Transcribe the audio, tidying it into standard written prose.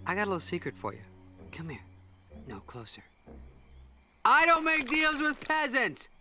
I got a little secret for you. Come here. No, closer. I don't make deals with peasants!